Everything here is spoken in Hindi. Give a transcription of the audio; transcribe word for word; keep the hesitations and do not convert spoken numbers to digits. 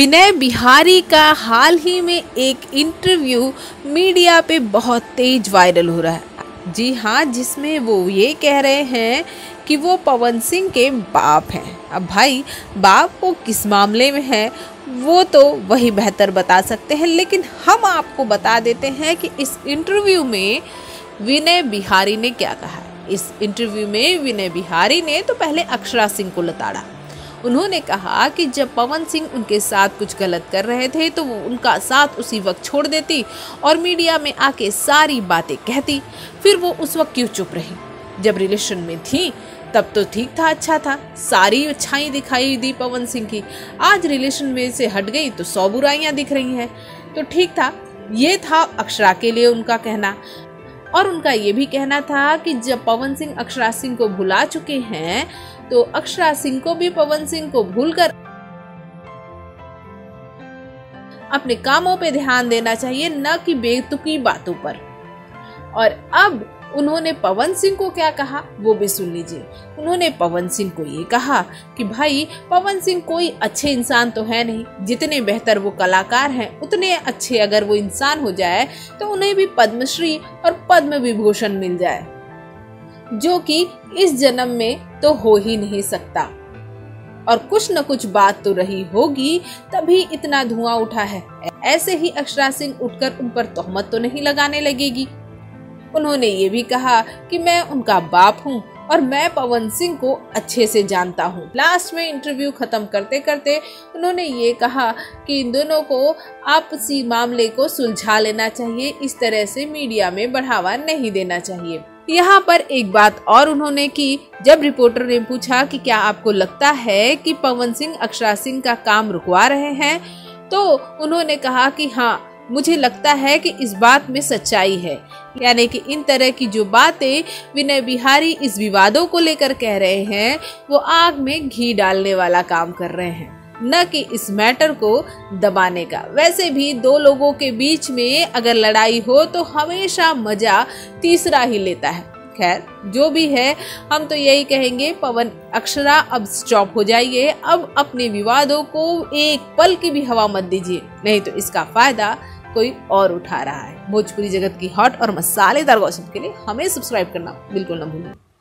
विनय बिहारी का हाल ही में एक इंटरव्यू मीडिया पे बहुत तेज वायरल हो रहा है। जी हाँ, जिसमें वो ये कह रहे हैं कि वो पवन सिंह के बाप हैं। अब भाई, बाप वो किस मामले में है वो तो वही बेहतर बता सकते हैं, लेकिन हम आपको बता देते हैं कि इस इंटरव्यू में विनय बिहारी ने क्या कहा। इस इंटरव्यू में विनय बिहारी ने तो पहले अक्षरा सिंह को लताड़ा। उन्होंने कहा कि जब पवन सिंह उनके साथ कुछ गलत कर रहे थे तो वो उनका साथ उसी वक्त छोड़ देती और मीडिया में आके सारी बातें कहती, फिर वो उस वक्त क्यों चुप रही? जब रिलेशन में थी तब तो ठीक था, अच्छा था, सारी अच्छाई दिखाई दी पवन सिंह की। आज रिलेशन में से हट गई तो सौ बुराइयां दिख रही हैं, तो ठीक था। ये था अक्षरा के लिए उनका कहना। और उनका ये भी कहना था कि जब पवन सिंह अक्षरा सिंह को भुला चुके हैं तो अक्षरा सिंह को भी पवन सिंह को भूलकर अपने कामों पे ध्यान देना चाहिए, न कि बेतुकी बातों पर। और अब उन्होंने पवन सिंह को क्या कहा वो भी सुन लीजिए। उन्होंने पवन सिंह को ये कहा कि भाई, पवन सिंह कोई अच्छे इंसान तो है नहीं, जितने बेहतर वो कलाकार हैं उतने अच्छे अगर वो इंसान हो जाए तो उन्हें भी पद्मश्री और पद्म विभूषण मिल जाए, जो कि इस जन्म में तो हो ही नहीं सकता। और कुछ न कुछ बात तो रही होगी तभी इतना धुआं उठा है। ऐसे ही अक्षरा सिंह उठकर उन पर तोहमत तो नहीं लगाने लगेगी। उन्होंने ये भी कहा कि मैं उनका बाप हूँ और मैं पवन सिंह को अच्छे से जानता हूँ। लास्ट में इंटरव्यू खत्म करते करते उन्होंने ये कहा कि इन दोनों को आपसी मामले को सुलझा लेना चाहिए, इस तरह से मीडिया में बढ़ावा नहीं देना चाहिए। यहाँ पर एक बात और उन्होंने की। जब रिपोर्टर ने पूछा कि क्या आपको लगता है कि पवन सिंह अक्षरा सिंह का काम रुकवा रहे हैं, तो उन्होंने कहा कि हाँ, मुझे लगता है कि इस बात में सच्चाई है। यानी कि इन तरह की जो बातें विनय बिहारी इस विवादों को लेकर कह रहे हैं वो आग में घी डालने वाला काम कर रहे हैं, न कि इस मैटर को दबाने का। वैसे भी दो लोगों के बीच में अगर लड़ाई हो तो हमेशा मजा तीसरा ही लेता है। खैर, जो भी है, हम तो यही कहेंगे, पवन अक्षरा अब स्टॉप हो जाइए। अब अपने विवादों को एक पल की भी हवा मत दीजिए, नहीं तो इसका फायदा कोई और उठा रहा है। भोजपुरी जगत की हॉट और मसालेदार गॉसिप के लिए हमें सब्सक्राइब करना बिल्कुल न भूलें।